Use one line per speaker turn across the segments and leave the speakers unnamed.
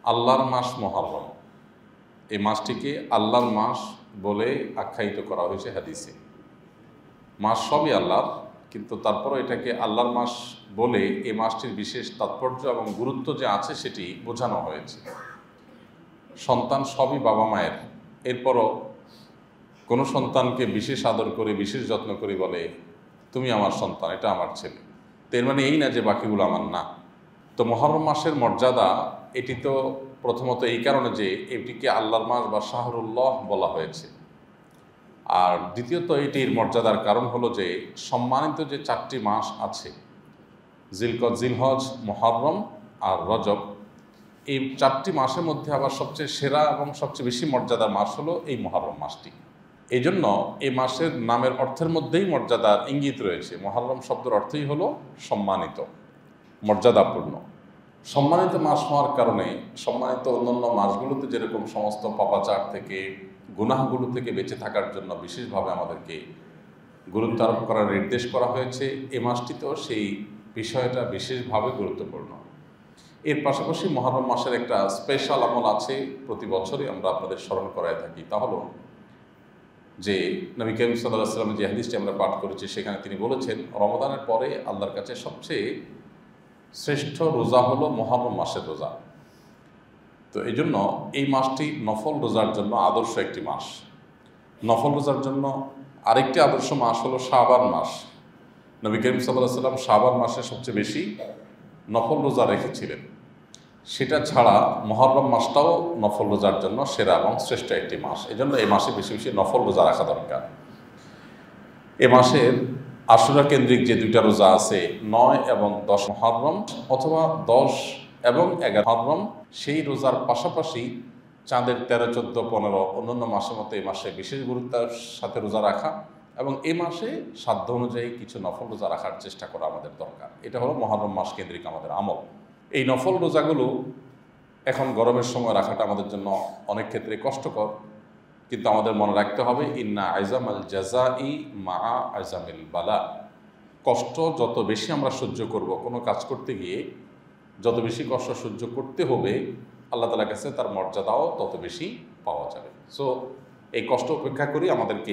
আল্লাহর মাস মুহররম, এই মাসটিকে আল্লাহর মাস বলে আখ্যায়িত করা হয়েছে হাদিসে। মাস সবই আল্লাহর, কিন্তু তারপরও এটাকে আল্লাহর মাস বলে এই মাসটির বিশেষ তাৎপর্য এবং গুরুত্ব যে আছে সেটি বোঝানো হয়েছে। সন্তান সবই বাবা মায়ের, এরপরও কোনো সন্তানকে বিশেষ আদর করে বিশেষ যত্ন করে বলে তুমি আমার সন্তান, এটা আমার ছেলে। তো এর মানে এই না যে বাকিগুলো আমার না। তো মুহররম মাসের মর্যাদা এটি তো প্রথমত এই কারণে যে এটিকে আল্লাহর মাস বা শাহরুল্লাহ বলা হয়েছে, আর দ্বিতীয়ত এটির মর্যাদার কারণ হলো যে সম্মানিত যে 4টি মাস আছে, জিলহজ, মুহররম আর রজব, এই 4টি মাসের মধ্যে আবার সবচেয়ে সেরা এবং সবচেয়ে বেশি মর্যাদার মাস হলো এই মুহররম মাসটি। এই জন্য এই মাসের নামের অর্থের মধ্যেই মর্যাদার ইঙ্গিত রয়েছে। মুহররম শব্দের অর্থই হলো সম্মানিত, মর্যাদাপূর্ণ। সম্মানিত মাস হওয়ার কারণে সম্মানিত অন্যান্য মাসগুলোতে যেরকম সমস্ত পাপাচার থেকে, গুনাহগুলো থেকে বেঁচে থাকার জন্য বিশেষভাবে আমাদেরকে গুরুত্ব আরোপ করার নির্দেশ করা হয়েছে, এই মাসটিতেও সেই বিষয়টা বিশেষভাবে গুরুত্বপূর্ণ। এর পাশাপাশি মুহররম মাসের একটা স্পেশাল আমল আছে, প্রতি বছরই আমরা আপনাদের স্মরণ করায় থাকি। তা হলো যে নবী করিম সাল্লাল্লাহু আলাইহি ওয়াসাল্লাম যে হাদিসটি আমরা পাঠ করেছি, সেখানে তিনি বলেছেন রমাদানের পরে আল্লাহর কাছে সবচেয়ে শ্রেষ্ঠ রোজা হলো মুহররম মাসের রোজা। তো এই জন্য এই মাসটি নফল রোজার জন্য আদর্শ একটি মাস। নফল রোজার জন্য আরেকটি আদর্শ মাস হলো শাবান মাস। নবী করিম সাল্লাল্লাহু আলাইহি ওয়াসাল্লাম শাবান মাসে সবচেয়ে বেশি নফল রোজা রেখেছিলেন। সেটা ছাড়া মুহররম মাসটাও নফল রোজার জন্য সেরা এবং শ্রেষ্ঠ একটি মাস। এই জন্য এই মাসে বেশি বেশি নফল রোজা রাখা দরকার। এ মাসের আশুরা কেন্দ্রিক যে 2টা রোজা আছে, 9 এবং 10 মুহররম, অথবা 10 এবং 11 মুহররম, সেই রোজার পাশাপাশি চাঁদের 13, 14, 15 অন্যান্য মাসের মতো এই মাসে বিশেষ গুরুত্বের সাথে রোজা রাখা এবং এই মাসে সাধ্য অনুযায়ী কিছু নফল রোজা রাখার চেষ্টা করা আমাদের দরকার। এটা হলো মুহররম মাস কেন্দ্রিক আমাদের আমল। এই নফল রোজাগুলো এখন গরমের সময় রাখাটা আমাদের জন্য অনেক ক্ষেত্রে কষ্টকর, কিন্তু আমাদের মনে রাখতে হবে ইন্না আইজামাল জাযাই মা আইজামিল বালা। কষ্ট যত বেশি আমরা সহ্য করব, কোনো কাজ করতে গিয়ে যত বেশি কষ্ট সহ্য করতে হবে, আল্লাহ তাআলার কাছে তার মর্যাদাও তত বেশি পাওয়া যাবে। সো এই কষ্ট উপেক্ষা করি আমাদেরকে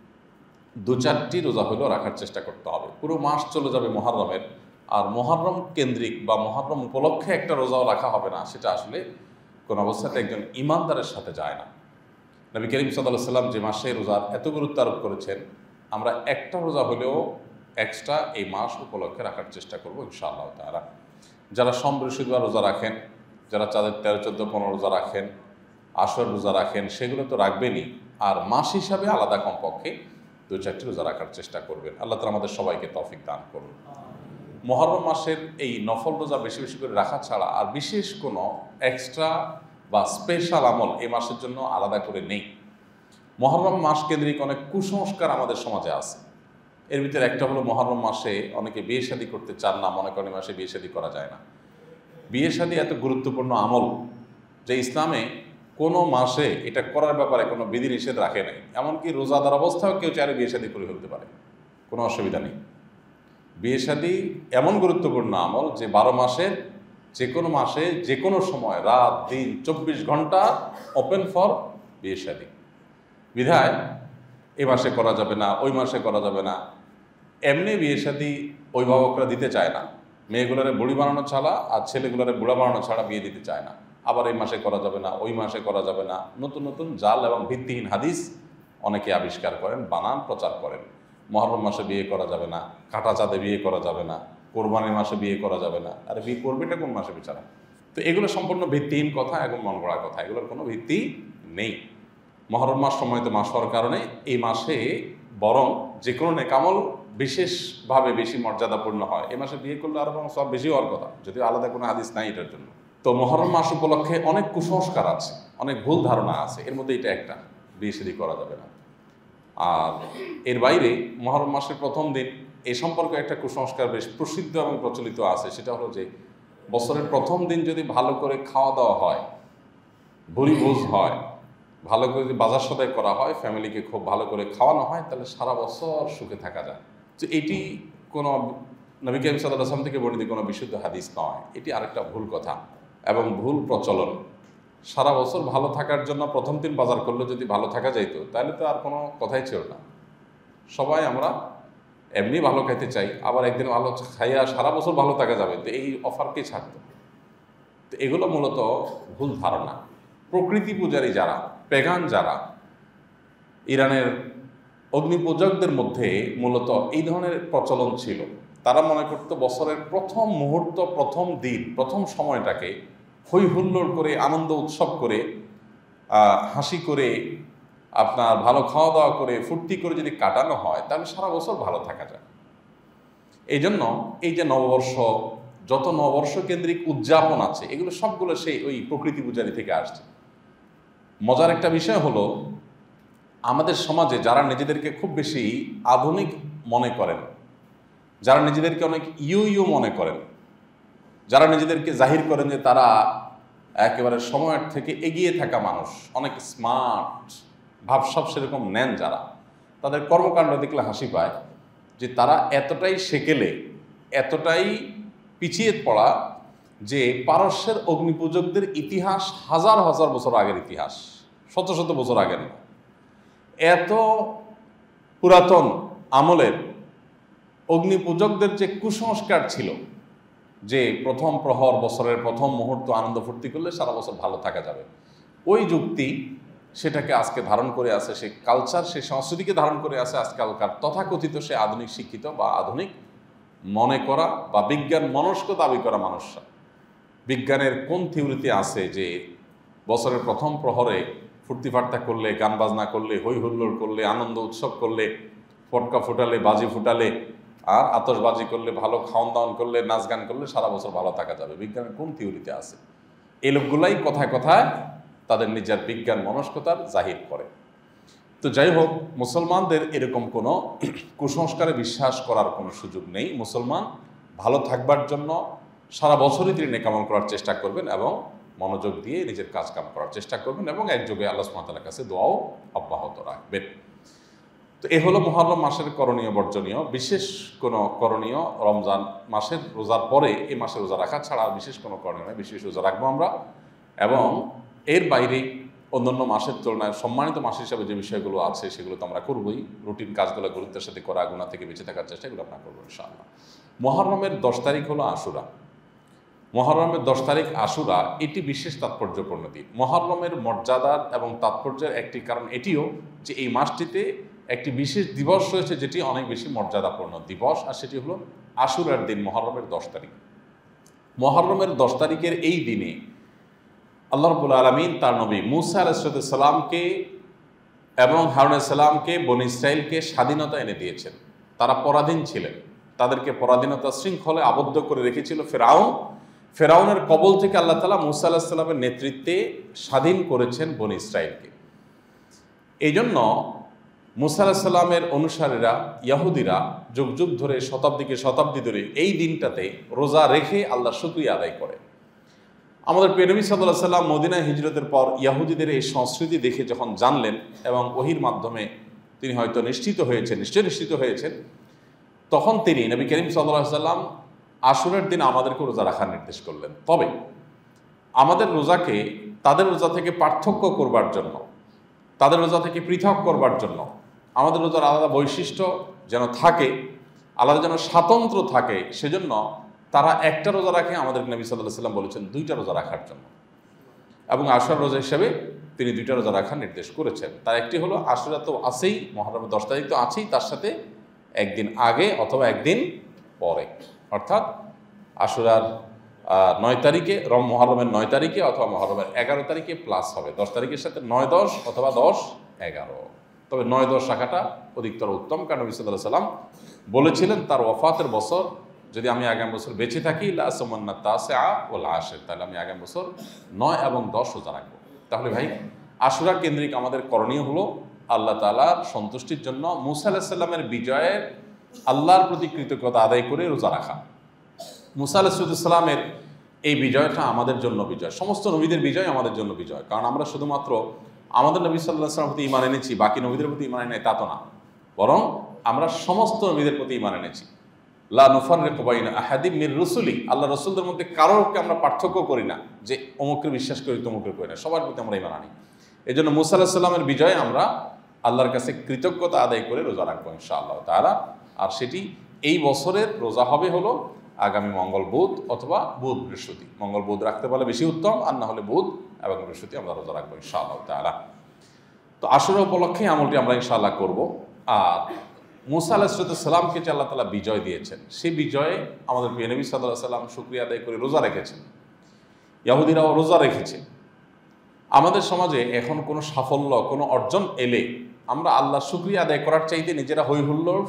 2-4টি রোজা হলেও রাখার চেষ্টা করতে হবে। পুরো মাস চলে যাবে মুহররমের, আর মুহররম কেন্দ্রিক বা মুহররম উপলক্ষে একটা রোজাও রাখা হবে না, সেটা আসলে কোনো অবস্থাতে একজন ইমানদারের সাথে যায় না। নবী করিম সাল্লাল্লাহু আলাইহি ওয়াসাল্লাম যে মাসে রোজার এত গুরুত্ব আরোপ করেছেন, আমরা একটা রোজা হলেও এক্সট্রা এই মাস উপলক্ষে রাখার চেষ্টা করব ইনশাআল্লাহ তাআলা। যারা সোম বৃহস্পতিবার রোজা রাখেন, যারা চাঁদের 13, 14, 15 রোজা রাখেন, আশুরার রোজা রাখেন, সেগুলো তো রাখবেনই, আর মাস হিসাবে আলাদা কমপক্ষে 2-4টি রোজা রাখার চেষ্টা করবেন। আল্লাহ তাআলা আমাদের সবাইকে তৌফিক দান করুন। মুহররম মাসের এই নফল রোজা বেশি বেশি করে রাখা ছাড়া আর বিশেষ কোনো এক্সট্রা বা স্পেশাল আমল এই মাসের জন্য আলাদা করে নেই। মুহররম মাস কেন্দ্রিক অনেক কুসংস্কার আমাদের সমাজে আছে। এর ভিতরে একটা হলো মুহররম মাসে অনেকে বিয়ে শাদী করতে চান না, মনে করেন মাসে বিয়ে শাদী করা যায় না। বিয়ে শাদী এত গুরুত্বপূর্ণ আমল যে ইসলামে কোনো মাসে এটা করার ব্যাপারে কোনো বিধিনিষেধ রাখে নাই। এমনকি রোজাদার অবস্থাও কেউ চাইলে বিয়ে শাদী করে ফেলতে পারে, কোনো অসুবিধা নেই। বিয়ে শাদী এমন গুরুত্বপূর্ণ আমল যে 12 মাসের যে কোনো মাসে যে কোনো সময় রাত দিন 24 ঘন্টা ওপেন ফর বিয়ে শাদী। বিধায় এ মাসে করা যাবে না, ওই মাসে করা যাবে না। এমনি বিয়ে শাদী অভিভাবকরা দিতে চায় না, মেয়েগুলোরে বুড়ি বানানো ছাড়া আর ছেলেগুলোরে বুড়া বানানো ছাড়া বিয়ে দিতে চায় না। আবার এই মাসে করা যাবে না, ওই মাসে করা যাবে না, নতুন নতুন জাল এবং ভিত্তিহীন হাদিস অনেকে আবিষ্কার করেন, বানান, প্রচার করেন। মুহররম মাসে বিয়ে করা যাবে না, কাঁটা চাঁদে বিয়ে করা যাবে না, কোরবানির মাসে বিয়ে করা যাবে না। আর বিয়ে করবেটা কোন মাসে বেচারা? তো এগুলো সম্পূর্ণ ভিত্তিহীন কথা এবং মন গড়া কথা, এগুলোর কোনো ভিত্তি নেই। মুহররম মাস সময়ত মাস হওয়ার কারণে এই মাসে বরং যে কোনো নেকামল বিশেষভাবে বেশি মর্যাদাপূর্ণ হয়। এই মাসে বিয়ে করলে আরও সব বেশি হওয়ার কথা, যদিও আলাদা কোনো হাদিস নাই এটার জন্য। তো মুহররম মাস উপলক্ষে অনেক কুসংস্কার আছে, অনেক ভুল ধারণা আছে, এর মধ্যে এটা একটা, বিয়ে শাদী করা যাবে না। আর এর বাইরে মুহররম মাসের প্রথম দিন এই সম্পর্কে একটা কুসংস্কার বেশ প্রসিদ্ধ এবং প্রচলিত আছে। সেটা হলো যে বছরের প্রথম দিন যদি ভালো করে খাওয়া দাওয়া হয়, ভুরিভোজ হয়, ভালো করে যদি বাজার সদাই করা হয়, ফ্যামিলিকে খুব ভালো করে খাওয়ানো হয়, তাহলে সারা বছর সুখে থাকা যায়। তো এটি কোনো নবী করিম সাল্লাল্লাহু আলাইহি ওয়াসাল্লাম থেকে বর্ণিত কোনো বিশুদ্ধ হাদিস নয়, এটি আরেকটা ভুল কথা এবং ভুল প্রচলন। সারা বছর ভালো থাকার জন্য প্রথম দিন বাজার করলে যদি ভালো থাকা যাইতো তাহলে তো আর কোনো কথাই ছিল না। সবাই আমরা এমনি ভালো খাইতে চাই, আবার একদিন ভালো খাইয়া সারা বছর ভালো থাকা যাবে, তো এই অফারকে ছাড়তো। তো এগুলো মূলত ভুল ধারণা। প্রকৃতি পূজারী যারা, পেগান যারা, ইরানের অগ্নিপূজকদের মধ্যে মূলত এই ধরনের প্রচলন ছিল। তারা মনে করতো বছরের প্রথম মুহূর্ত, প্রথম দিন, প্রথম সময়টাকে হই হুল্লোড় করে, আনন্দ উৎসব করে, হাসি করে, আপনার ভালো খাওয়া দাওয়া করে, ফুর্তি করে যদি কাটানো হয় তাহলে সারা বছর ভালো থাকা যায়। এই জন্য এই যে নববর্ষ, যত নববর্ষ কেন্দ্রিক উদযাপন আছে, এগুলো সবগুলো সেই ওই প্রকৃতি পূজারি থেকে আসছে। মজার একটা বিষয় হলো, আমাদের সমাজে যারা নিজেদেরকে খুব বেশি আধুনিক মনে করেন, যারা নিজেদেরকে অনেক ইউ মনে করেন, যারা নিজেদেরকে জাহির করেন যে তারা একেবারে সময়ের থেকে এগিয়ে থাকা মানুষ, অনেক স্মার্ট ভাবসাব সেরকম নেন যারা, তাদের কর্মকাণ্ড দেখলে হাসি পায় যে তারা এতটাই সেকেলে, এতটাই পিছিয়ে পড়া যে পারস্যের অগ্নিপূজকদের ইতিহাস হাজার হাজার বছর আগের ইতিহাস, শত শত বছর আগের না। এত পুরাতন আমলের অগ্নিপূজকদের যে কুসংস্কার ছিল যে প্রথম প্রহর, বছরের প্রথম মুহূর্ত আনন্দ ফুর্তি করলে সারা বছর ভালো থাকা যাবে, ওই যুক্তি সেটাকে আজকে ধারণ করে আছে, সে কালচার, সে সংস্কৃতিকে ধারণ করে আছে আজকালকার তথাকথিত সে আধুনিক শিক্ষিত বা আধুনিক মনে করা বা বিজ্ঞান মনস্ক দাবি করা মানুষরা। বিজ্ঞানের কোন থিওরিতে আছে যে বছরের প্রথম প্রহরে ফুর্তি ফার্তা করলে, গান বাজনা করলে, হই হুল্লোড় করলে, আনন্দ উৎসব করলে, ফটকা ফুটালে, বাজি ফুটালে আর আতশবাজি করলে, ভালো খাওয়ান দাওয়ান করলে, নাচ গান করলে সারা বছর ভালো থাকা যাবে? বিজ্ঞানের কোন থিওরিতে আছে? এই লোকগুলাই কথায় কথায় তাদের নিজের বিজ্ঞান মনস্কতার জাহির করে। তো যাই হোক, মুসলমানদের এরকম কোনো কুসংস্কারে বিশ্বাস করার কোনো সুযোগ নেই। মুসলমান ভালো থাকবার জন্য সারা বছরই তিনি নেকামল করার চেষ্টা করবেন এবং মনোযোগ দিয়ে নিজের কাজ কাম করার চেষ্টা করবেন এবং একযোগে আল্লাহ সুবহানাহু ওয়া তাআলার কাছে দোয়াও অব্যাহত রাখবেন। তো এ হলো মুহররম মাসের করণীয় বর্জনীয়। বিশেষ কোনো করণীয় রমজান মাসের রোজার পরে এই মাসে রোজা রাখা ছাড়া বিশেষ কোনো করণীয় নয়। বিশেষ রোজা রাখবো আমরা, এবং এর বাইরে অন্যান্য মাসের তুলনায় সম্মানিত মাস হিসাবে যে বিষয়গুলো আছে সেগুলো তো আমরা করবোই। রুটিন কাজগুলো গুরুত্বের সাথে করা, গুনাহ থেকে বেঁচে থাকার চেষ্টা, এগুলো আমরা করবো ইনশাআল্লাহ। মুহররমের 10 তারিখ হলো আশুরা। মুহররমের 10 তারিখ আশুরা, এটি বিশেষ তাৎপর্যপূর্ণ দিন। মুহররমের মর্যাদার এবং তাৎপর্যের একটি কারণ এটিও যে এই মাসটিতে একটি বিশেষ দিবস রয়েছে যেটি অনেক বেশি মর্যাদাপূর্ণ দিবস, আর সেটি হলো আশুরার দিন, মুহররমের 10 তারিখ। মুহররমের 10 তারিখের এই দিনে আল্লাহ রাব্বুল আলামিন তার নবী মুসা আলাইহিস সালামকে এবং হারুন আলাইহিস সালামকে, বনী ইসরাইলকে স্বাধীনতা এনে দিয়েছেন। তারা পরাধীন ছিলেন, তাদেরকে পরাধীনতা শৃঙ্খলে আবদ্ধ করে রেখেছিল ফেরাউনের কবল থেকে আল্লাহ তাআলা মুসা আলাইহিস সালামের নেতৃত্বে স্বাধীন করেছেন বনী ইসরাইলকে। এই জন্য মুসা আলাইহিস সালামের অনুসারীরা, ইহুদিরা যুগ যুগ ধরে, শতাব্দীকে শতাব্দী ধরে এই দিনটাতে রোজা রেখে আল্লাহর শুকরিয়া আদায় করে। আমাদের প্রিয় নবী সাল্লাল্লাহু আলাইহি সাল্লাম মদিনায় হিজরতের পর ইহুদিদের এই সংস্কৃতি দেখে যখন জানলেন এবং ওহীর মাধ্যমে তিনি হয়তো নিশ্চয় নিশ্চিত হয়েছেন, তখন তিনি নবী করিম সাল্লাল্লাহু আলাইহি সাল্লাম আশুরার দিন আমাদেরকে রোজা রাখার নির্দেশ করলেন। তবে আমাদের রোজাকে তাদের রোজা থেকে পার্থক্য করবার জন্য, তাদের রোজা থেকে পৃথক করবার জন্য, আমাদের রোজার আলাদা বৈশিষ্ট্য যেন থাকে, আলাদা যেন স্বাতন্ত্র্য থাকে, সেজন্য তারা একটা রোজা রাখে, আমাদের নবী সাল্লাল্লাহু আলাইহি সাল্লাম বলেছেন 2টা রোজা রাখার জন্য, এবং আশুরার রোজা হিসেবে তিনি 2টা রোজা রাখার নির্দেশ করেছেন। তার একটি হলো আশুরা তো আছেই, মুহররমের 10 তারিখ তো আছেই, তার সাথে একদিন আগে অথবা একদিন পরে, অর্থাৎ আশুরার 9 তারিখে, মুহররমের 9 তারিখে অথবা মুহররমের 11 তারিখে প্লাস হবে। 10 তারিখের সাথে 9-10 অথবা 10-11, তবে 9-10 রাখাটা অধিকতর উত্তম, কারণ নবী সাল্লাল্লাহু আলাইহি সাল্লাম বলেছিলেন তার ওয়াফাতের বছর যদি আমি আগামী বছর বেঁচে থাকি, লা আসুমান্না তাসিআ ওয়াল আশির, তাহলে আমি আগামী বছর 9 এবং 10 রোজা রাখবো। তাহলে ভাই, আশুরা কেন্দ্রিক আমাদের করণীয় হলো আল্লাহ তাআলার সন্তুষ্টির জন্য মুসা আলাইহিস সালামের বিজয়ে আল্লাহর প্রতি কৃতজ্ঞতা আদায় করে রোজা রাখা। মুসা আলাইহিস সালামের এই বিজয়টা আমাদের জন্য বিজয়, সমস্ত নবীদের বিজয় আমাদের জন্য বিজয়। কারণ আমরা শুধুমাত্র আমাদের নবী সাল্লাল্লাহু আলাইহি ওয়াসাল্লামের প্রতি ঈমান এনেছি, বাকি নবীদের প্রতি ঈমান এনেছি তা তো না, বরং আমরা সমস্ত নবীদের প্রতি ঈমান এনেছি। লা নুফাররিকু বাইনা আহাদিম মির রুসুলি, আল্লাহ রসুলদের মধ্যে কারোকে আমরা পার্থক্য করি না যে অমুকের বিশ্বাস করি তমুকের করি না, সবার প্রতি আমরা ঈমান আনি। এই জন্য মুসা আলাইহিস সালামের বিজয়ে আমরা আল্লাহর কাছে কৃতজ্ঞতা আদায় করে রোজা রাখবো ইনশাআল্লাহ তাআলা। আর সেটি এই বছরের রোজা হবে হলো আগামী মঙ্গল বুধ অথবা বুধ বৃহস্পতি। মঙ্গল বুধ রাখতে পারলে বেশি উত্তম, আর না হলে বুধ এবং বৃহস্পতি আমরা রোজা রাখবো ইনশাআল্লাহ তাআলা। তো আশুরা উপলক্ষে আমলটি আমরা ইনশাআল্লাহ করব। আর মুসা আলাইহিস সালামকে যে আল্লাহ তাআলা বিজয় দিয়েছেন, সেই বিজয়ে আমাদের প্রিয় নবী সাল্লাল্লাহু আলাইহি সাল্লাম শুকরিয়া আদায় করে রোজা রেখেছেন, ইহুদিরাও রোজা রেখেছে। আমাদের সমাজে এখন কোনো সাফল্য, কোনো অর্জন এলে আমরা আল্লাহ শুকরিয়া আদায় করার চাইতে নিজেরা হৈ হুল্লোড়,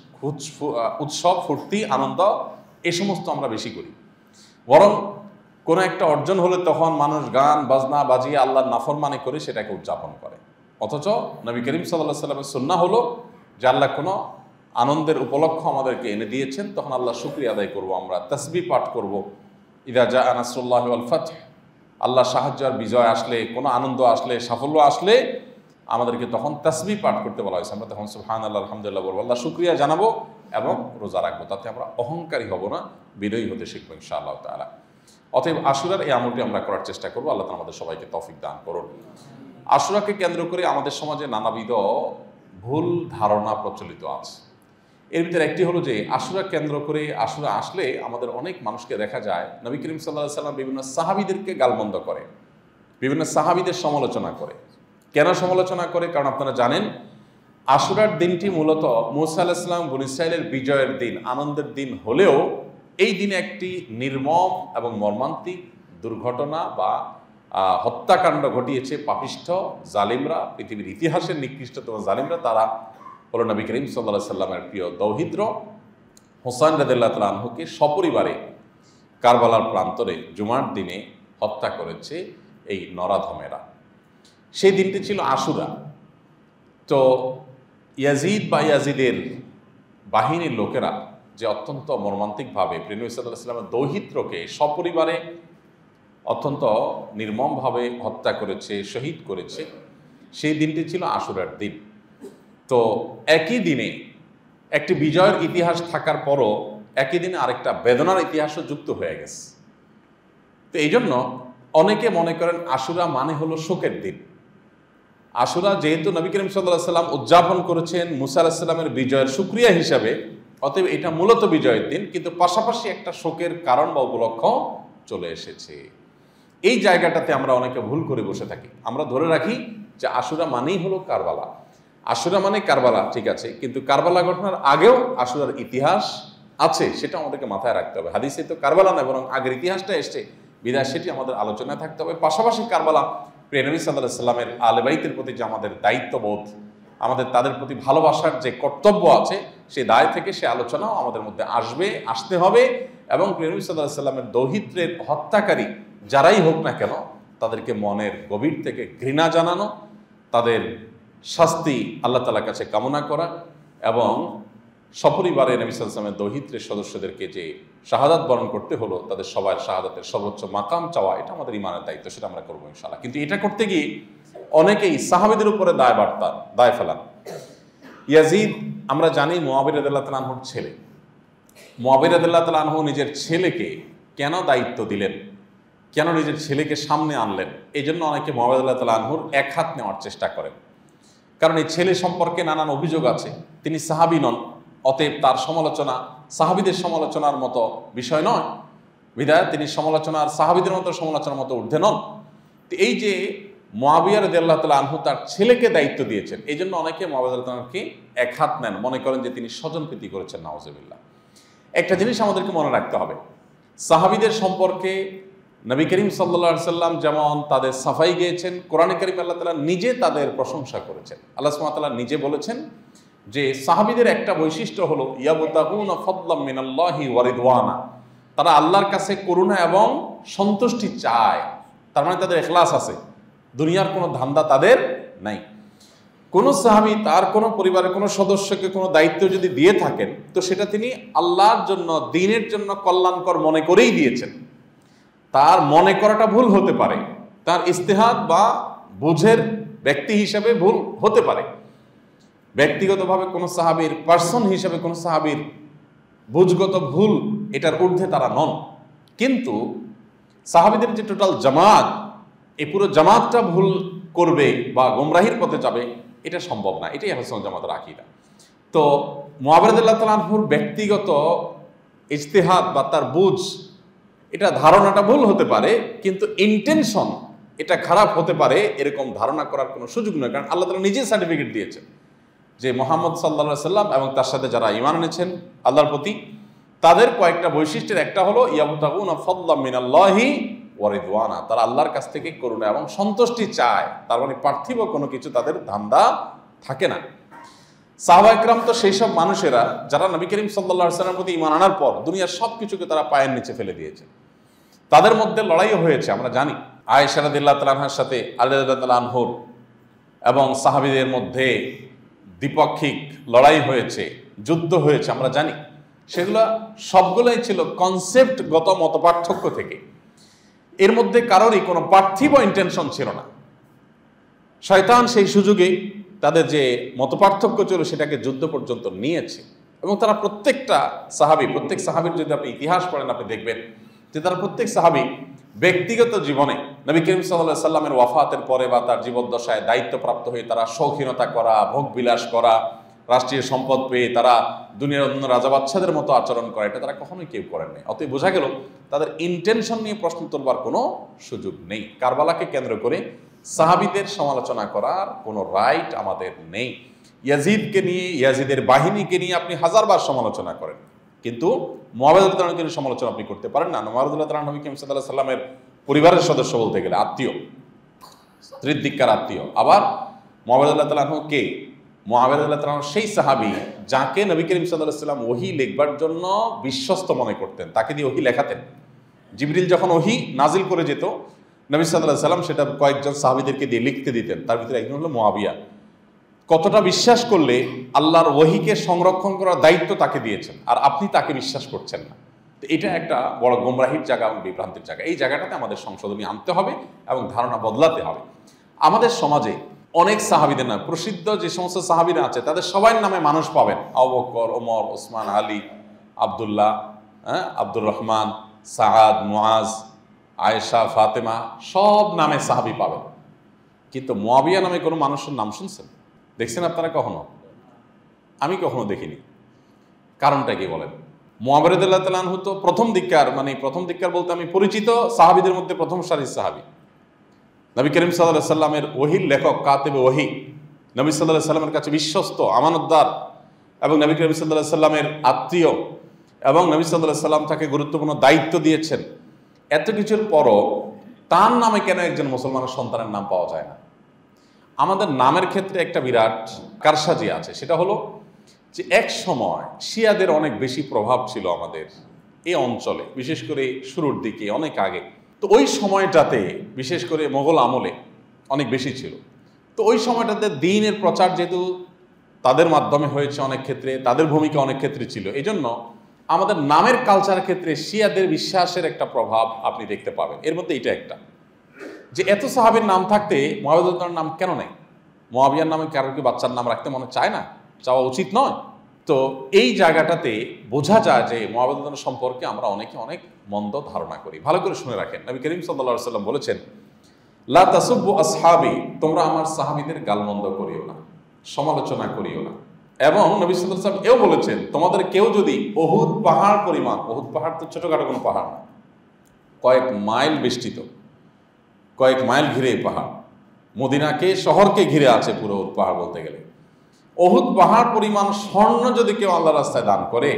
উৎসব, ফুর্তি, আনন্দ এই সমস্ত আমরা বেশি করি। বরং কোনো একটা অর্জন হলে তখন মানুষ গান বাজনা বাজিয়ে আল্লাহর নাফরমানি করে সেটাকে উদযাপন করে। অথচ নবী করিম সাল্লাল্লাহু আলাইহি সাল্লামের সুন্নাহ হলো যে আল্লাহ কোনো আনন্দের উপলক্ষ আমাদেরকে এনে দিয়েছেন, তখন আল্লাহ শুকরিয়া আদায় করব, আমরা তাসবিহ পাঠ করব। ইযা জাআ নাসরুল্লাহি ওয়াল ফাতহ, আল্লাহ সাহায্য আর বিজয় আসলে, কোনো আনন্দ আসলে, সাফল্য আসলে আমাদেরকে তখন তাসবিহ পাঠ করতে বলা হয়েছে। আমরা তখন সুবহানাল্লাহ আলহামদুলিল্লাহ বলবো, আল্লাহ শুকরিয়া জানাবো এবং রোজা রাখবো। তাতে আমরা অহংকারী হব না, বিনয়ী হতে শিখবো ইনশাআল্লাহ তাআলা। অতএব আশুরার এই আমলটি আমরা করার চেষ্টা করবো। আল্লাহ তাআলা আমাদের সবাইকে তৌফিক দান করুন। আশুরাকে কেন্দ্র করে আমাদের সমাজে নানাবিধ ভুল ধারণা প্রচলিত আছে। এর ভিতরে একটি হলো যে আশুরা কেন্দ্র করে আশুরা আসলে আমাদের অনেক মানুষকে দেখা যায় নবী করিম সাল্লাল্লাহু আলাইহি সাল্লাম বিভিন্ন সাহাবীদেরকে গালমন্দ করে, বিভিন্ন সাহাবীদের সমালোচনা করে। কেন সমালোচনা করে? কারণ আপনারা জানেন আশুরার দিনটি মূলত মূসা আলাইহিস সালাম বনী ইসরাঈলের বিজয়ের দিন, আনন্দের দিন হলেও এই দিনে একটি নির্মম এবং মর্মান্তিক দুর্ঘটনা বা হত্যাকাণ্ড ঘটিয়েছে পাপিষ্ঠ জালিমরা, পৃথিবীর ইতিহাসের নিকৃষ্টতম জালিমরা। তারা হলো নবী করিম সাল্লাল্লাহু আলাইহি সাল্লামের প্রিয় দৌহিত্র হোসাইন রাদিয়াল্লাহু তাআলা আনহুকে সপরিবারে কারবালার প্রান্তরে জুমার দিনে হত্যা করেছে এই নরাধমেরা। সেই দিনটি ছিল আশুরা। তো ইয়াজিদ বা ইয়াজিদের বাহিনীর লোকেরা যে অত্যন্ত মর্মান্তিকভাবে প্রিয় নবী সাল্লাল্লাহু আলাইহি সাল্লামের দৌহিত্রকে সপরিবারে অত্যন্ত নির্মমভাবে হত্যা করেছে, শহীদ করেছে, সেই দিনটি ছিল আশুরার দিন। তো একই দিনে একটি বিজয়ের ইতিহাস থাকার পরও একই দিনে আরেকটা বেদনার ইতিহাসও যুক্ত হয়ে গেছে। তো এই জন্য অনেকে মনে করেন আশুরা মানে হলো শোকের দিন। আশুরা যেহেতু নবী করিম সাল্লাল্লাহু আলাইহি সাল্লাম উদযাপন করেছেন মুসা আলাইহিস সালামের বিজয়ের শুকরিয়া হিসাবে, অতএব এটা মূলত বিজয়ের দিন, কিন্তু পাশাপাশি একটা শোকের কারণ বা উপলক্ষ চলে এসেছে। এই জায়গাটাতে আমরা অনেকে ভুল করে বসে থাকি। আমরা ধরে রাখি যে আশুরা মানেই হলো কারবালা। আশুরা মানে কারবালা, ঠিক আছে, কিন্তু কারবালা ঘটনার আগেও আশুরার ইতিহাস আছে, সেটা আমাদেরকে মাথায় রাখতে হবে। হাদিসে তো কারবালা নয়, বরং আগের ইতিহাসটা এসছে, বিদায় সেটি আমাদের আলোচনায় থাকতে হবে। পাশাপাশি কারবালা প্রিয় নবী সাল্লাল্লাহু আলাইহি সাল্লামের আহলে বাইতের প্রতি যে আমাদের দায়িত্ববোধ, আমাদের তাদের প্রতি ভালোবাসার যে কর্তব্য আছে, সেই দায় থেকে সে আলোচনাও আমাদের মধ্যে আসতে হবে। এবং প্রিয় নবী সাল্লাল্লাহু আলাইহি সাল্লামের দৌহিত্রের হত্যাকারী যারাই হোক না কেন, তাদেরকে মনের গভীর থেকে ঘৃণা জানানো, তাদের শাস্তি আল্লাহ তাআলার কাছে কামনা করা এবং সপরিবারে নবী সাল্লাল্লাহু আলাইহি ওয়াসাল্লামের দৌহিত্রের সদস্যদেরকে যে শাহাদাত বরণ করতে হলো, তাদের সবার শাহাদাতের সর্বোচ্চ মাকাম চাওয়া, এটা আমাদের ইমানের দায়িত্ব, সেটা আমরা করবো ইনশাআল্লাহ। কিন্তু এটা করতে গিয়ে অনেকেই সাহাবীদের উপরে দায় ফেলান। ইয়াজিদ আমরা জানি মুআবিয়া রাদিয়াল্লাহু তাআলা আনহুর ছেলে। মুআবিয়া রাদিয়াল্লাহু তাআলা আনহু নিজের ছেলেকে কেন দায়িত্ব দিলেন, কেন নিজের ছেলেকে সামনে আনলেন, এই জন্য অনেকে মুআবিয়া রাদিয়াল্লাহু তাআলা আনহুর এক হাত নেওয়ার চেষ্টা করেন। কারণ এই ছেলে সম্পর্কে নানান অভিযোগ আছে, তিনি সাহাবী নন, অতএব তার সমালোচনা সাহাবীদের সমালোচনার মতো বিষয় নয়, বিধায় তিনি সাহাবীদের মতো সমালোচনার মতো ঊর্ধ্বে নন। তো এই যে মুআবিয়া রাদিয়াল্লাহু তাআলা আনহু তার ছেলেকে দায়িত্ব দিয়েছেন, এই জন্য অনেকে মুআবিয়া রাদিয়াল্লাহু তাআলা আনহুকে এক হাত নেন, মনে করেন যে তিনি স্বজনপ্রীতি করেছেন, নাউজুবিল্লাহ। একটা জিনিস আমাদেরকে মনে রাখতে হবে, সাহাবীদের সম্পর্কে নবী করিম সাল্লাল্লাহু আলাইহি সাল্লাম যেমন তাদের সাফাই গেয়েছেন, কোরআনে কারীম আল্লাহ তাআলা নিজে তাদের প্রশংসা করেছেন। আল্লাহ সুবহানাহু ওয়া তাআলা নিজে বলেছেন যে সাহাবীদের একটা বৈশিষ্ট্য হলো ইয়াবতাগুনা ফাদলাম মিনাল্লাহি ওয়া রিদওয়ানা, তারা আল্লাহর কাছে করুণা এবং সন্তুষ্টি চায়। তার মানে তাদের ইখলাস আছে, দুনিয়ার কোনো ধান্দা তাদের নাই। কোন সাহাবী তার কোনো পরিবারের কোনো সদস্যকে কোনো দায়িত্ব যদি দিয়ে থাকেন, তো সেটা তিনি আল্লাহর জন্য, দ্বীনের জন্য কল্যাণকর মনে করেই দিয়েছেন। তার মনে করাটা ভুল হতে পারে, তার ইজতিহাদ বা বুঝের ব্যক্তি হিসাবে ভুল হতে পারে, ব্যক্তিগতভাবে কোনো সাহাবীর পার্সন হিসাবে কোনো সাহাবীর বুঝগত ভুল এটার ঊর্ধ্বে তারা নন। কিন্তু সাহাবীদের যে টোটাল জামাত, এই পুরো জামাতটা ভুল করবে বা গোমরাহির পথে যাবে, এটা সম্ভব না। এটাই আহলে সুন্নাত জামাতের আকীদা। তো মুআবিয়া রাদিয়াল্লাহু তাআলা আনহুর ব্যক্তিগত ইজতিহাদ বা তার বুঝ, এটা ধারণাটা ভুল হতে পারে, কিন্তু ইন্টেনশন এটা খারাপ হতে পারে এরকম ধারণা করার কোনো সুযোগ নয়। কারণ আল্লাহ তাআলা নিজেই সার্টিফিকেট দিয়েছেন যে মুহাম্মদ সাল্লাল্লাহু আলাইহি সাল্লাম এবং তার সাথে যারা ঈমান এনেছেন আল্লাহর প্রতি, তাদের কয়েকটা বৈশিষ্ট্যের একটা হলো ইয়াবতাগুনা ফাদলাম মিনাল্লাহি ওয়া রিদওয়ানা, তারা আল্লাহর কাছ থেকে করুণা এবং সন্তুষ্টি চায়। তার মানে পার্থিব কোনো কিছু তাদের ধান্দা থাকে না। সাহাবা ইকরাম তো সেই সব মানুষেরা যারা নবী করিম সাল্লাল্লাহু আলাইহি ওয়াসাল্লামের প্রতি ঈমান আনার পর দুনিয়ার সব কিছুকে তারা পায়ের নিচে ফেলে দিয়েছে। তাদের মধ্যে লড়াইও হয়েছে, আমরা জানি। আয়েশা রাদিয়াল্লাহু তাআলা আনহার সাথে আলী রাদিয়াল্লাহু আনহুর এবং সাহাবীদের মধ্যে দ্বিপাক্ষিক লড়াই হয়েছে, যুদ্ধ হয়েছে, আমরা জানি। সেগুলো সবগুলোই ছিল কনসেপ্টগত মতপার্থক্য থেকে। এর মধ্যে কারোরই কোনো পার্থিব ইন্টেনশন ছিল না। শয়তান সেই সুযোগে তাদের যে মতপার্থক্য ছিল সেটাকে যুদ্ধ পর্যন্ত নিয়েছে। এবং তারা প্রত্যেকটা সাহাবী, প্রত্যেক সাহাবীর যদি আপনি ইতিহাস পড়েন আপনি দেখবেন যে তারা প্রত্যেক সাহাবী ব্যক্তিগত জীবনে নবী করিম সাল্লাল্লাহু আলাইহি সাল্লামের ওয়াফাতের পরে বা তার জীবদ্দশায় দায়িত্বপ্রাপ্ত হয়ে তারা শৌখিনতা করা, ভোগবিলাস করা, রাষ্ট্রীয় সম্পদ পেয়ে তারা দুনিয়ার অন্য রাজা বাদশাদের মতো আচরণ করা, এটা তারা কখনোই কেউ করেন নাই। অতএব বোঝা গেল তাদের ইন্টেনশন নিয়ে প্রশ্ন তুলবার কোনো সুযোগ নেই। কারবালাকে কেন্দ্র করে সাহাবীদের সমালোচনা করার কোনো রাইট আমাদের নেই। ইয়াজিদকে নিয়ে, ইয়াজিদের বাহিনীকে নিয়ে আপনি হাজারবার সমালোচনা করেন, কিন্তু মুআবিয়া রাদিয়াল্লাহু তাআলাকে নিয়ে সমালোচনা আপনি করতে পারেন না। মুআবিয়া রাদিয়াল্লাহু তাআলা নবী করিম সাল্লাল্লাহু আলাইহি সাল্লামের পরিবারের সদস্য বলতে গেলে, আত্মীয়, স্ত্রীর দিককার আত্মীয়। আবার মুআবিয়া রাদিয়াল্লাহু তাআলা কে? মুআবিয়া রাদিয়াল্লাহু তাআলা সেই সাহাবী যাকে নবী করিম সাল্লাল্লাহু আলাইহি সাল্লাম ওহী লিখবার জন্য বিশ্বস্ত মনে করতেন, তাকে দিয়ে ওহী লেখাতেন। জিবরিল যখন ওহী নাজিল করে যেত, নবী সাল্লাল্লাহু আলাইহি সাল্লাম সেটা কয়েকজন সাহাবীদেরকে দিয়ে লিখতে দিতেন। তার ভিতরে একজন হলো মুআবিয়া। কতটা বিশ্বাস করলে আল্লাহর ওহীকে সংরক্ষণ করার দায়িত্ব তাকে দিয়েছেন, আর আপনি তাকে বিশ্বাস করছেন না। তো এটা একটা বড় গোমরাহির জায়গা এবং বিভ্রান্তির জায়গা। এই জায়গাটাতে আমাদের সংশোধনী আনতে হবে এবং ধারণা বদলাতে হবে। আমাদের সমাজে অনেক সাহাবীদের নাম, প্রসিদ্ধ যে সমস্ত সাহাবীরা আছে তাদের সবার নামে মানুষ পাবেন, আবু বকর, ওমর, ওসমান, আলী, আব্দুল্লাহ, আব্দুর রহমান, সাআদ, মুআজ, আয়েশা, ফাতেমা, সব নামে সাহাবী পাবেন। কিন্তু মুআবিয়া নামে কোনো মানুষের নাম শুনছেন, দেখছেন আপনারা কখনো? আমি কখনো দেখিনি। কারণটা কি বলেন? মুআবিয়া রাদিয়াল্লাহু তাআলা আনহু তো প্রথম দিককার, মানে প্রথম দিককার বলতে আমি পরিচিত সাহাবীদের মধ্যে প্রথম সারির সাহাবী। নবী করিম সাল্লাল্লাহু আলাইহি সাল্লামের ওহীর লেখক, কাতিবে ওহী, নবী সাল্লাল্লাহু আলাইহি সাল্লামের কাছে বিশ্বস্ত, আমানতদার এবং নবী করিম সাল্লাল্লাহু আলাইহি সাল্লামের আত্মীয়, এবং নবী সাল্লাল্লাহু আলাইহি সাল্লাম তাকে গুরুত্বপূর্ণ দায়িত্ব দিয়েছেন। এত কিছুর পরও তার নামে কেন একজন মুসলমানের সন্তানের নাম পাওয়া যায় না? আমাদের নামের ক্ষেত্রে একটা বিরাট কারসাজি আছে। সেটা হলো যে এক সময় শিয়াদের অনেক বেশি প্রভাব ছিল আমাদের এই অঞ্চলে, বিশেষ করে শুরুর দিকে, অনেক আগে। তো ওই সময়টাতে বিশেষ করে মোগল আমলে অনেক বেশি ছিল। তো ওই সময়টাতে দ্বীনের প্রচার যেহেতু তাদের মাধ্যমে হয়েছে, অনেক ক্ষেত্রে তাদের ভূমিকা অনেক ক্ষেত্রে ছিল। এই জন্য আমাদের নামের কালচারের ক্ষেত্রে শিয়াদের বিশ্বাসের একটা প্রভাব আপনি দেখতে পাবেন। এর মধ্যে এটা একটা, যে এত সাহাবীর নাম থাকতে মুআবিয়ার নাম কেন নেই? মুআবিয়ার নামে কারোর কি বাচ্চার নাম রাখতে মনে চায় না? চাওয়া উচিত নয়। তো এই জায়গাটাতে বোঝা যায় যে মুআবিয়া সম্পর্কে আমরা অনেকে অনেক মন্দ ধারণা করি। ভালো করে শুনে রাখেন, নবী করিম সাল্লাল্লাহু আলাইহি সাল্লাম বলেছেন, লা তাসুব্বু আসহাবি, তোমরা আমার সাহাবীদের গালমন্দ করিও না, সমালোচনা করিও না। এবং নবী সাল্লাল্লাহু আলাইহি সাল্লাম এও বলেছেন, তোমাদের কেউ যদি উহুদ পাহাড় পরিমাণ, উহুদ পাহাড় তো ছোটখাটো কোনো পাহাড় না, কয়েক মাইল বেষ্টিত, কয়েক মাইল ঘিরে এই পাহাড়, মদিনাকে, শহরকে ঘিরে আছে পুরো উহুদ পাহাড় বলতে গেলে। উহুদ পাহাড় পরিমাণ স্বর্ণ যদি কেউ আল্লাহর রাস্তায় দান করে,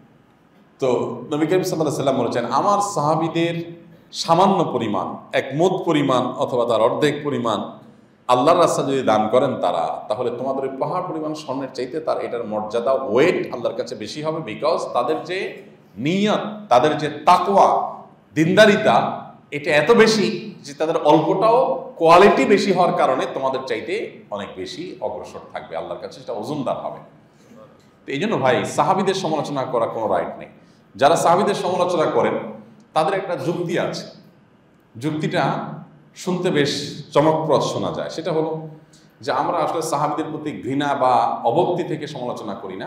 তো নবী করিম সাল্লাল্লাহু আলাইহি সাল্লাম বলেছেন, আমার সাহাবীদের সামান্য পরিমাণ, এক মুদ পরিমাণ অথবা তার অর্ধেক পরিমাণ আল্লাহর রাস্তায় যদি দান করেন তারা, তাহলে তোমাদের ওই পাহাড় পরিমাণ স্বর্ণের চাইতে তার এটার মর্যাদা, ওয়েট আল্লাহর কাছে বেশি হবে। বিকজ তাদের যে নিয়ত, তাদের যে তাকওয়া, দিনদারিতা, এটা এত বেশি যে তাদের অল্পটাও কোয়ালিটি বেশি হওয়ার কারণে তোমাদের চাইতে অনেক বেশি অগ্রসর থাকবে, আল্লাহর কাছে সেটা ওজনদার হবে। তো এই জন্য ভাই, সাহাবীদের সমালোচনা করার কোনো রাইট নেই। যারা সাহাবীদের সমালোচনা করেন তাদের একটা যুক্তি আছে, যুক্তিটা শুনতে বেশ চমকপ্রদ শোনা যায়। সেটা হলো যে আমরা আসলে সাহাবীদের প্রতি ঘৃণা বা অভক্তি থেকে সমালোচনা করি না,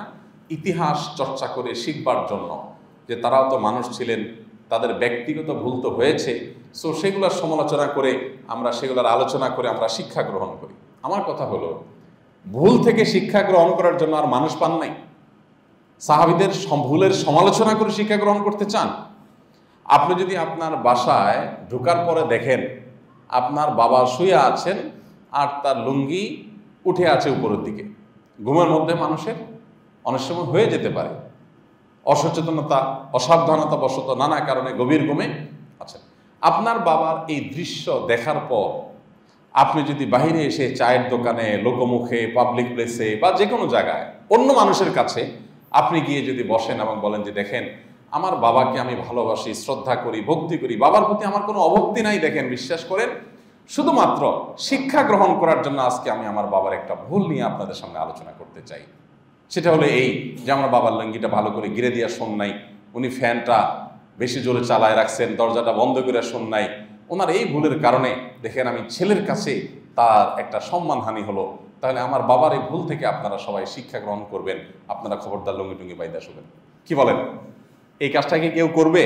ইতিহাস চর্চা করে শিখবার জন্য, যে তারাও তো মানুষ ছিলেন, তাদের ব্যক্তিগত ভুল তো হয়েছে, সো সেগুলোর সমালোচনা করে আমরা সেগুলোর আলোচনা করে আমরা শিক্ষা গ্রহণ করি। আমার কথা হলো, ভুল থেকে শিক্ষা গ্রহণ করার জন্য আর মানুষ পান নাই? সাহাবীদের ভুলের সমালোচনা করে শিক্ষা গ্রহণ করতে চান? আপনি যদি আপনার বাসায় ঢোকার পরে দেখেন আপনার বাবা শুয়ে আছেন আর তার লুঙ্গি উঠে আছে উপরের দিকে, ঘুমের মধ্যে মানুষের অনেক সময় হয়ে যেতে পারে, অসচেতনতা, অসাবধানতা বশত নানা কারণে গভীর ঘুমে আছেন। আপনার বাবার এই দৃশ্য দেখার পর আপনি যদি বাইরে এসে চায়ের দোকানে, লোকমুখে, পাবলিক প্লেসে বা যে কোনো জায়গায় অন্য মানুষের কাছে আপনি গিয়ে যদি বসেন এবং বলেন যে দেখেন আমার বাবাকে আমি ভালোবাসি, শ্রদ্ধা করি, ভক্তি করি, বাবার প্রতি আমার কোনো অভক্তি নাই, দেখেন বিশ্বাস করেন, শুধুমাত্র শিক্ষা গ্রহণ করার জন্য আজকে আমি আমার বাবার একটা ভুল নিয়ে আপনাদের সামনে আলোচনা করতে চাই। সেটা হলো এই যে আমার বাবার লুঙ্গিটা ভালো করে গিরে দিয়া শোন নাই, উনি ফ্যানটা বেশি জোরে চালায় রাখছেন, দরজাটা বন্ধ করে শোন নাই, ওনার এই ভুলের কারণে দেখেন আমি ছেলের কাছে তার একটা সম্মানহানি হলো। তাহলে আমার বাবার এই ভুল থেকে আপনারা সবাই শিক্ষা গ্রহণ করবেন, আপনারা খবরদার লুঙ্গি টুঙ্গি বাইদা শোবেন। কি বলেন? এই কাজটা কি কেউ করবে?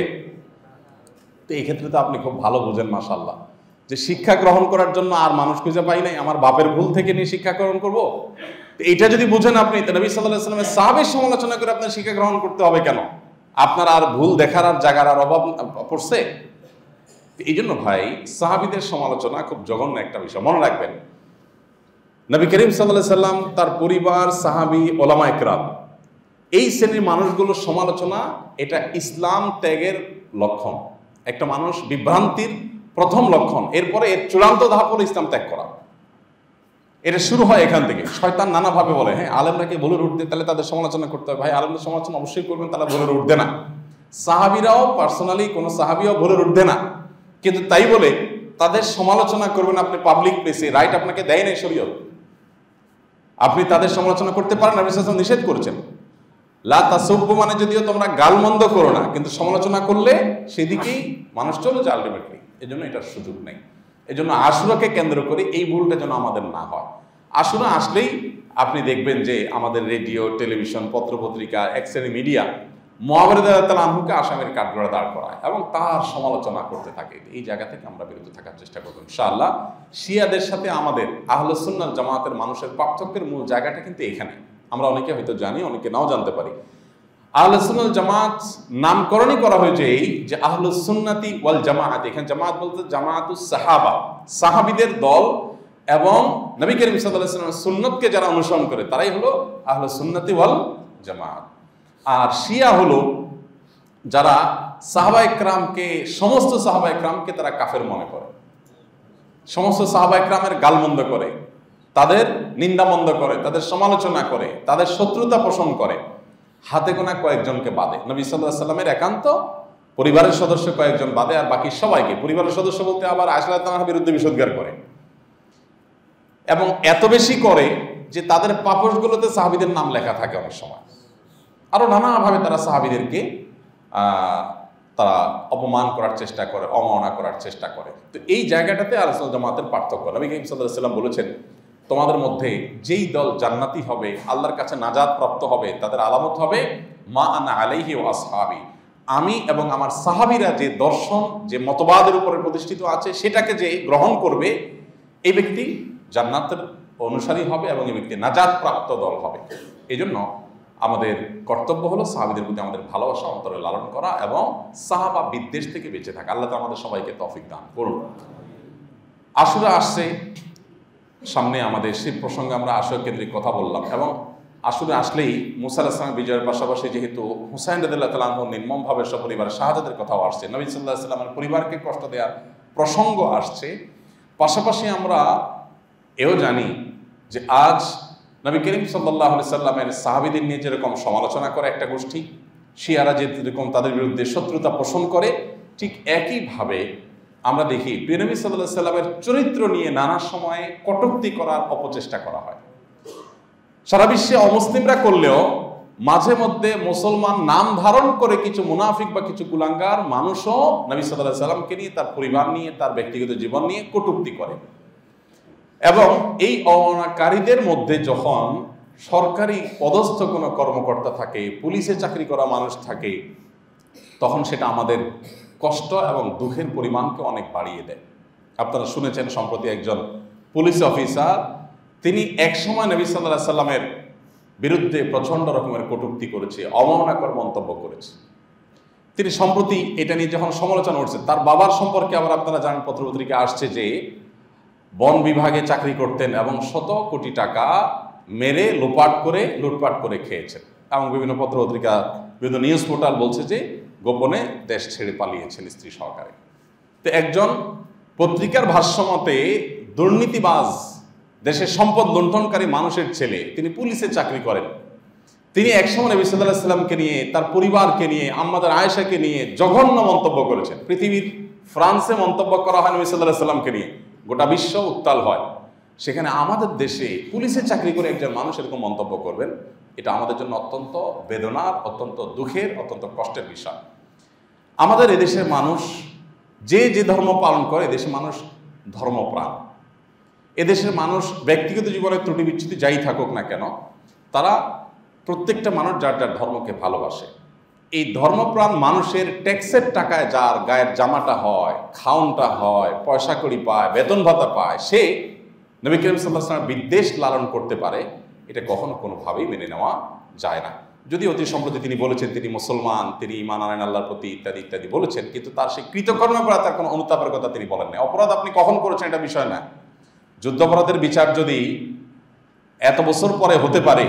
তো এই ক্ষেত্রে তো আপনি খুব ভালো বুঝেন মাশাআল্লাহ, যে শিক্ষা গ্রহণ করার জন্য আর মানুষ খুঁজে পাই নাই, আমার বাপের ভুল থেকে নিয়ে শিক্ষা গ্রহণ করবো। এইটা যদি বুঝেন আপনি, নবী সাল্লাল্লাহু আলাইহি ওয়াসাল্লামের সাহাবীর সমালোচনা করে আপনার শিক্ষা গ্রহণ করতে হবে কেন? আপনার আর ভুল দেখার আর জায়গার আর অভাব পড়ছে? এই জন্য ভাই, সাহাবীদের সমালোচনা খুব জঘন্য একটা বিষয়, মনে রাখবেন। নবী করিম সাল্লাল্লাহু আলাইহি সাল্লাম, তার পরিবার, সাহাবী, ওলামা ইকরাম, এই শ্রেণীর মানুষগুলোর সমালোচনা এটা ইসলাম ত্যাগের লক্ষণ। একটা মানুষ বিভ্রান্তির প্রথম লক্ষণ, এরপরে এর চূড়ান্ত ধাপ হলো ইসলাম ত্যাগ করা। এটা শুরু হয় এখান থেকে। শয়তান নানাভাবে বলে, হ্যাঁ আলেমরাকে ভুলের উঠতে, তাহলে তাদের সমালোচনা করতে হবে। ভাই, আলেমদের সমালোচনা অবশ্যই করবেন, তারা ভুলের উঠবে না। সাহাবীরাও পার্সোনালি কোনো সাহাবীও ভুলের উঠবে না, কিন্তু তাই বলে তাদের সমালোচনা করবেন আপনি পাবলিক প্লেসে, রাইট আপনাকে দেয় নাই শরীয়ত। আপনি তাদের সমালোচনা করতে পারেন, নবী সাল্লাল্লাহু আলাইহি ওয়াসাল্লাম নিষেধ করেছেন। লা তাসুব্বু, মানে যদিও তোমরা গালমন্দ করো না, কিন্তু সমালোচনা করলে সেদিকেই মানুষ চলে যায় আলটিমেটলি। এজন্য এটার সুযোগ নেই। এজন্য আশুরাকে কেন্দ্র করে এই ভুলটা যেন আমাদের না হয়। আশুরা আসলেই আপনি দেখবেন যে আমাদের রেডিও, টেলিভিশন, পত্রপত্রিকা, এক শ্রেণী মিডিয়া মুআবিয়া রাদিয়াল্লাহু আনহুকে আসামির কাঠগড়ায় দাঁড় করায় এবং তার সমালোচনা করতে থাকে। এই জায়গা থেকে আমরা বিরত থাকার চেষ্টা করব ইনশাআল্লাহ। শিয়াদের সাথে আমাদের আহলুস সুন্নাহ জামাতের মানুষের পার্থক্যের মূল জায়গাটা কিন্তু এখানে। আমরা অনেকে হয়তো জানি, অনেকে নাও জানতে পারি। আহলুস সুন্নাহ জামাত নামকরণই করা হয়েছে এই যে আহলুস সুন্নাতি ওয়াল জামাআত। এখানে জামাত বলতে জামাতুস সাহাবা, সাহাবীদের দল এবং নবী করিম সাল্লাল্লাহু আলাইহি ওয়াসাল্লামের সুন্নতকে যারা অনুসরণ করে তারাই হলো আহলুস সুন্নাতি ওয়াল জামাআত। আর শিয়া হলো যারা সাহাবা ইকরামকে, সমস্ত সাহাবা ইকরামকে তারা কাফের মনে করে, সমস্ত সাহাবা ইকরামের গালমন্দ করে, তাদের নিন্দামন্দ করে, তাদের সমালোচনা করে, তাদের শত্রুতা পোষণ করে, হাতে গোনা কয়েকজনকে বাদে। নবী সাল্লাল্লাহু আলাইহি ওয়াসাল্লামের একান্ত পরিবারের সদস্য কয়েকজন বাদে আর বাকি সবাইকে, পরিবারের সদস্য বলতে আবার আয়েশা রাদিয়াল্লাহু আনহার বিরুদ্ধে বিষোদ্গার করে, এবং এত বেশি করে যে তাদের পাপোশগুলোতে সাহাবীদের নাম লেখা থাকে অনেক সময়। আরো নানাভাবে তারা সাহাবীদেরকে তারা অপমান করার চেষ্টা করে, অবমাননা করার চেষ্টা করে। তো এই জায়গাটাতে আহলুস সুন্নাহ জামাতের পার্থক্য। নবী করিম সাল্লাল্লাহু আলাইহি ওয়াসাল্লাম বলেছেন, তোমাদের মধ্যে যেই দল জান্নাতি হবে, আল্লাহর কাছে নাজাত প্রাপ্ত হবে, তাদের আলামত হবে মা আনা আলাইহি ওয়া আসহাবি, আমি এবং আমার সাহাবীরা যে দর্শন, যে মতবাদের উপরে প্রতিষ্ঠিত আছে সেটাকে যে গ্রহণ করবে, এই ব্যক্তি জান্নাতের অনুসারী হবে এবং এই ব্যক্তি নাজাত প্রাপ্ত দল হবে। এই জন্য আমাদের কর্তব্য হলো সাহাবীদের প্রতি আমাদের ভালোবাসা অন্তরে লালন করা এবং সাহাবা বিদ্বেষ থেকে বেঁচে থাকা। আল্লাহ তাআলা আমাদের সবাইকে তৌফিক দান করুন। আশুরা আসছে সামনে, আমাদের সেই প্রসঙ্গে আমরা আশুরা কেন্দ্রিক কথা বললাম, এবং আশুরা আসলেই মুসা আলাইহিস সালামের বিজয়ের পাশাপাশি যেহেতু হুসাইন রাদিয়াল্লাহু তাআলা আনহু নির্মমভাবে সপরিবারে শাহাদাতের কথাও আসছে, নবী সাল্লাল্লাহু আলাইহি ওয়াসাল্লামের পরিবারকে কষ্ট দেওয়ার প্রসঙ্গ আসছে, পাশাপাশি আমরা এও জানি যে আজ নবী করিম সাল্লাল্লাহু আলাইহি সাল্লামের সাহাবীদের নিয়ে যেরকম সমালোচনা করে একটা গোষ্ঠী, শিয়ারা যেরকম তাদের বিরুদ্ধে শত্রুতা পোষণ করে, ঠিক একইভাবে আমরা দেখি প্রিয় নবী সাল্লাল্লাহু আলাইহি সাল্লামের চরিত্র নিয়ে নানা সময়ে কটূক্তি করার অপচেষ্টা করা হয়। সারা বিশ্বে অমুসলিমরা করলেও মাঝে মধ্যে মুসলমান নাম ধারণ করে কিছু মুনাফিক বা কিছু কুলাঙ্গার মানুষও নবী সাল্লাল্লাহু আলাইহি সাল্লামকে নিয়ে, তার পরিবার নিয়ে, তার ব্যক্তিগত জীবন নিয়ে কটূক্তি করে। এবং এই অবমাননাকারীদের মধ্যে যখন সরকারি পদস্থ কোনো কর্মকর্তা থাকে, পুলিশে চাকরি করা মানুষ থাকে, তখন সেটা আমাদের কষ্ট এবং দুঃখের পরিমাণকে অনেক বাড়িয়ে দেয়। আপনারা শুনেছেন সম্প্রতি একজন পুলিশ অফিসার, তিনি একসময় নবী সাল্লাল্লাহু আলাইহি সাল্লামের বিরুদ্ধে প্রচণ্ড রকমের কটূক্তি করেছে, অবমাননাকর মন্তব্য করেছে। তিনি সম্প্রতি এটা নিয়ে যখন সমালোচনা করছেন, তার বাবার সম্পর্কে আবার আপনারা জানেন পত্রপত্রিকা আসছে যে বন বিভাগে চাকরি করতেন এবং শত কোটি টাকা মেরে লুটপাট করে খেয়েছেন, এবং বিভিন্ন পত্রপত্রিকা বিভিন্ন নিউজ পোর্টাল বলছে যে গোপনে দেশ ছেড়ে পালিয়েছেন স্ত্রী সহকারে। তো একজন পত্রিকার ভাষ্যমতে দুর্নীতিবাজ, দেশের সম্পদ লুণ্ঠনকারী মানুষের ছেলে, তিনি পুলিশে চাকরি করেন। তিনি একসময় নবী সাল্লাল্লাহু আলাইহি সাল্লামকে নিয়ে, তার পরিবারকে নিয়ে, আম্মাদের আয়েশাকে নিয়ে জঘন্য মন্তব্য করেছেন। পৃথিবীর ফ্রান্সে মন্তব্য করা হয় নবী সাল্লাল্লাহু আলাইহি সাল্লামকে নিয়ে, গোটা বিশ্ব উত্তাল হয়। সেখানে আমাদের দেশে পুলিশে চাকরি করে একজন মানুষ এরকম মন্তব্য করবেন, এটা আমাদের জন্য অত্যন্ত বেদনার, অত্যন্ত দুঃখের, অত্যন্ত কষ্টের বিষয়। আমাদের এদেশের মানুষ যে যে ধর্ম পালন করে, এদেশের মানুষ ধর্মপ্রাণ। এদেশের মানুষ ব্যক্তিগত জীবনে ত্রুটি বিচ্যুতি যাই থাকুক না কেন, তারা প্রত্যেকটা মানুষ যার যার ধর্মকে ভালোবাসে। এই ধর্মপ্রাণ মানুষের ট্যাক্সের টাকায় যার গায়ের জামাটা হয়, খাওনটা হয়, পয়সা কড়ি পায়, বেতন ভাতা পায়, সে নবী করিম সাল্লাল্লাহু আলাইহি ওয়াসাল্লাম বিদ্বেষ লালন করতে পারে, এটা কখনো কোনোভাবেই মেনে নেওয়া যায় না। যদি অতি সম্প্রতি তিনি বলেছেন তিনি মুসলমান, তিনি ঈমান আনেন আল্লাহর প্রতি, ইত্যাদি ইত্যাদি বলেছেন, কিন্তু তার সেই কৃতকর্মের পর তার কোনো অনুতাপের কথা তিনি বলেন না। অপরাধ আপনি কখন করেছেন এটা বিষয় না। যুদ্ধাপরাধের বিচার যদি এত বছর পরে হতে পারে,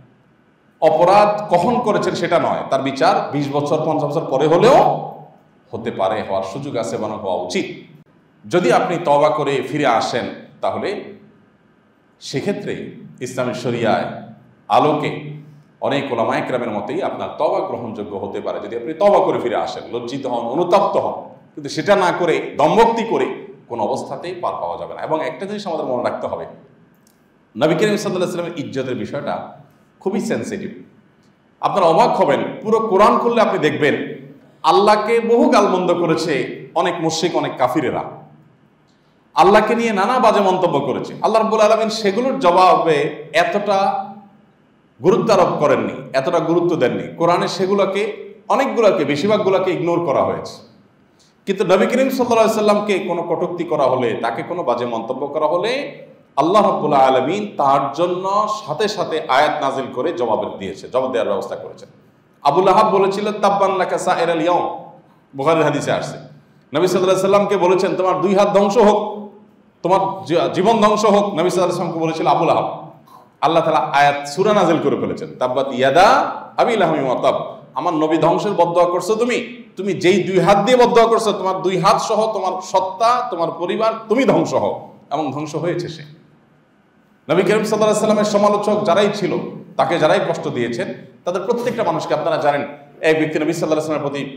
অপরাধ কখন করেছেন সেটা নয়, তার বিচার 20 বছর 50 বছর পরে হলেও হতে পারে, হওয়ার সুযোগ আছে, এবং হওয়া উচিত। যদি আপনি তওবা করে ফিরে আসেন, তাহলে সেক্ষেত্রে ইসলামের শরিয়ায় আলোকে অনেক ওলামায়ে কেরামের মতেই আপনার তওবা গ্রহণযোগ্য হতে পারে, যদি আপনি তওবা করে ফিরে আসেন, লজ্জিত হন, অনুতপ্ত হন। কিন্তু সেটা না করে দম্ভক্তি করে কোনো অবস্থাতেই পার পাওয়া যাবে না। এবং একটা জিনিস আমাদের মনে রাখতে হবে, নবী করিম সাল্লাল্লাহু আলাইহি ওয়াসাল্লামের ইজ্জতের বিষয়টা খুবই সেন্সিটিভ। আপনারা অবাক হবেন, পুরো কোরআন খুললে আপনি দেখবেন আল্লাহকে বহু গালমন্দ করেছে অনেক মুশরিক, অনেক কাফিরেরা। আল্লাহকে নিয়ে নানা বাজে মন্তব্য করেছে। আল্লাহ রাব্বুল আলামিন সেগুলোর জবাবে এতটা গুরুত্ব আরোপ করেননি, এতটা গুরুত্ব দেননি। কোরআনে সেগুলোকে, অনেকগুলোকে, বেশিরভাগগুলোকে ইগনোর করা হয়েছে। কিন্তু নবী করিম সাল্লাল্লাহু আলাইহি ওয়াসাল্লামকে কোনো কটূক্তি করা হলে, তাকে কোনো বাজে মন্তব্য করা হলে আল্লাহ রাব্বুল আলামিন তার জন্য সাথে সাথে আয়াত নাজিল করে জবাব দেওয়ার ব্যবস্থা করেছেন। আবু লাহাব বলেছিল তাব্বান লাকা সাইরাল ইয়াউম, বুখারীর হাদিসে আসছে। নবী সাল্লাল্লাহু আলাইহি ওয়াসাল্লামকে বলেছেন তোমার 2 হাত ধ্বংস হোক, তোমার জীবন ধ্বংস হোক। নবী সাল্লাল্লাহু আলাইহি ওয়াসাল্লামকে বলেছিল আবু লাহাব। আল্লাহ তাআলা আয়াত সূরা নাজিল করে ফেলেছেন, তাব্বাত ইয়াদা আবি লাহাবি ওয়া তাব। আমার নবী ধ্বংসের বদদোয়া করছো তুমি যেই 2 হাত দিয়ে বদদোয়া করছো, তোমার 2 হাত সহ তোমার সত্তা, তোমার পরিবার, তুমি ধ্বংস হও। এবং ধ্বংস হয়েছে সে। নবী করিম সাল্লাল্লাহু আলাইহি ওয়াসাল্লামের সমালোচক যারাই ছিল, তাকে যারাই কষ্ট দিয়েছেন, তাদের প্রত্যেকটা মানুষকে, আপনারা জানেন, এক ব্যক্তি নবী সাল্লাল্লাহু আলাইহি ওয়াসাল্লামের প্রতি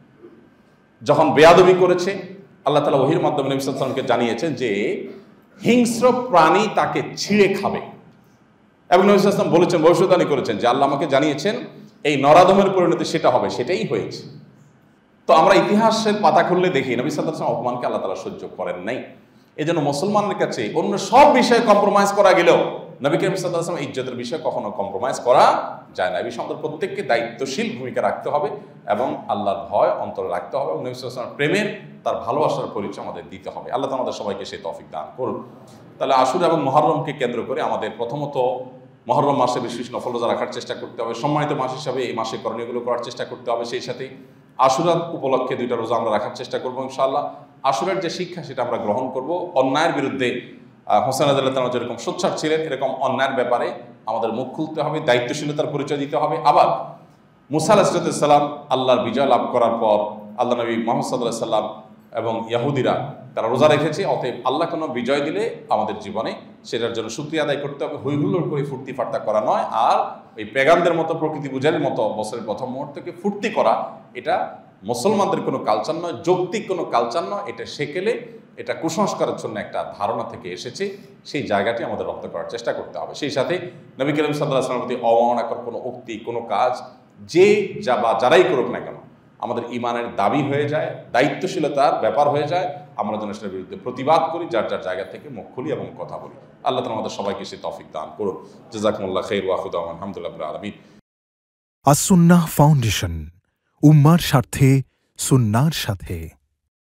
যখন বেয়াদবি করেছে, আল্লাহ তাআলা ওহীর মাধ্যমে নবী সাল্লাল্লাহু আলাইহি ওয়াসাল্লামকে জানিয়েছেন যে হিংস্র প্রাণী তাকে ছিঁড়ে খাবে। এবং নবী সাল্লাল্লাহু আলাইহি ওয়াসাল্লাম বলেছেন, ভবিষ্যদ্বাণী করেছেন যে আল্লাহ আমাকে জানিয়েছেন এই নরাধমের পরিণতি সেটা হবে, সেটাই হয়েছে। তো আমরা ইতিহাসের পাতা খুললে দেখি নবী সাল্লাল্লাহু আলাইহি ওয়াসাল্লাম অপমানকে আল্লাহ তাআলা সহ্য করেন নাই। এজন্য মুসলমানের কাছে অন্য সব বিষয়ে কম্প্রোমাইজ করা গেলেও নবী করিম সাল্লাল্লাহু আলাইহি ওয়াসাল্লাম ইজ্জতের বিষয়ে কখনো কম্প্রোমাইজ করা যায় না। এই বিষয়ে আমাদের প্রত্যেককে দায়িত্বশীল ভূমিকা রাখতে হবে এবং আল্লাহর ভয় অন্তরে রাখতে হবে, এবং নবী সাল্লাল্লাহু আলাইহি ওয়াসাল্লামের প্রেমের, তার ভালোবাসার পরিচয় আমাদের দিতে হবে। আল্লাহ তাআলা আমাদের সবাইকে সেই তৌফিক দান করুন। তাহলে আশুরা এবং মুহররমকে কেন্দ্র করে আমাদের প্রথমত মুহররম মাসে বেশি বেশি নফল রোজা রাখার চেষ্টা করতে হবে, সম্মানিত মাস হিসাবে এই মাসে করণীয়গুলো করার চেষ্টা করতে হবে। সেই সাথে আশুরার উপলক্ষে 2টা রোজা আমরা রাখার চেষ্টা করবো ইনশাআল্লাহ। আশুরার যে শিক্ষা সেটা আমরা গ্রহণ করব। অন্যায়ের বিরুদ্ধে হোসেন রাদিয়াল্লাহু তাআলা যেরকম সোচ্চার ছিলেন, এরকম অন্যায়ের ব্যাপারে আমাদের মুখ খুলতে হবে, দায়িত্বশীলতার পরিচয় দিতে হবে। আবার মুসা আলাইহিস সালাম আল্লাহর বিজয় লাভ করার পর আল্লাহ নবী মুহাম্মদ সাল্লাল্লাহু আলাইহি সাল্লাম এবং ইহুদিরা তারা রোজা রেখেছে। অতএব আল্লাহ কোনো বিজয় দিলে আমাদের জীবনে সেটার জন্য শুকরিয়া আদায় করতে হবে, হইহুল্লোড় করে ফুর্তি ফার্তা করা নয়। আর ওই পেগানদের মতো, প্রকৃতি পূজারীর মতো বছরের প্রথম মুহূর্তকে ফুর্তি করা, এটা মুসলমানদের কোনো কালচার নয়, যৌক্তিক কোনো কালচার নয়। এটা সেকেলে, এটা কুসংস্কারের জন্য একটা ধারণা থেকে এসেছে, সেই জায়গাটি আমাদের রপ্ত করার চেষ্টা করতে হবে। সেই সাথে নবী করিম সাল্লাল্লাহু আলাইহি ওয়াসাল্লামের প্রতি অবমাননাকর কোনো উক্তি, কোনো কাজ যে যা বা যারাই করুক না কেন, আমাদের ইমানের দাবি হয়ে যায়, দায়িত্বশীলতার ব্যাপার হয়ে যায়, আমরা যেন সেটার বিরুদ্ধে প্রতিবাদ করি, যার যার জায়গা থেকে মুখ খুলি এবং কথা বলি। আল্লাহ তাআলা আমাদের সবাইকে সে তৌফিক দান করুন। জাযাকুমুল্লাহ খাইর ওয়া আখিরু দাওয়ানা আলহামদুলিল্লাহি রাব্বিল আলামিন।
আস-সুন্নাহ ফাউন্ডেশন, উম্মার স্বার্থে সুন্নাহর সাথে।